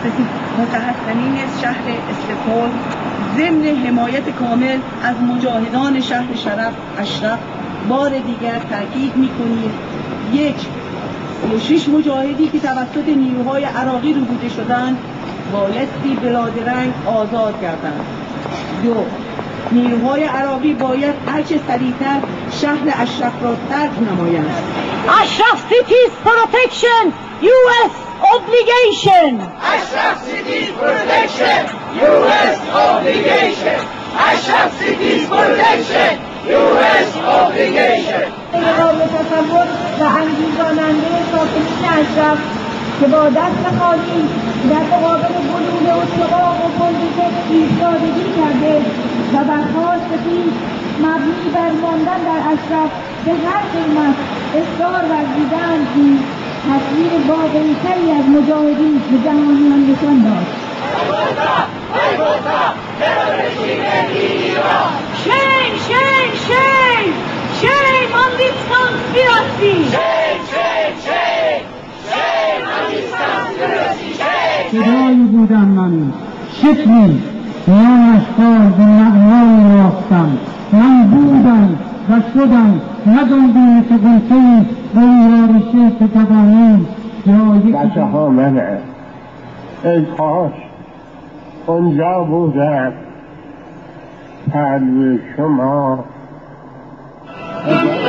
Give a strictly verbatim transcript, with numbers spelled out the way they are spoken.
متحسنین شهر استکهلم ضمن حمایت کامل از مجاهدان شهر شرف اشرف بار دیگر تاکید می‌کنیم: یک، سی و شش مجاهدی که توسط نیروهای عراقی ربوده شدند بایستی بلادرنگ آزاد گردند. دو، نیروهای عراقی باید هرچه سریعتر شهر اشرف را ترک نمایند. Ashraf City's protection, U S obligation. Ashraf City's protection, U S obligation. Ashraf City's protection, U S obligation. قابل تصور و انگیزاننده ساکنین اشرف که با دست خالی در مقابل بلور و شقاق و بلوزه ایستادگی کرده و برخواست پیش مبنی بر ماندن در اشرف به هر قیمت اصرار ورزیدند که تصویر واقعی‌تری از مجاهدین به جهانیان نشان داد. Shame, shame, shame! Shame on this conspiracy! Shame, shame, shame! Shame on this conspiracy! Shame! صدایی بودم من، شکلی میان اشکال به معنای یافتم. من بودم و شدم، نه دنبیل که گلچه‌ای به یارشه که توانیم بچه ها منه ای کاش اونجا بودم پلو شما